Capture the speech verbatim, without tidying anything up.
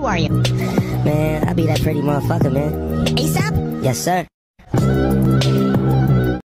Who are you? Man, I be that pretty motherfucker, man. ASAP? Yes, sir.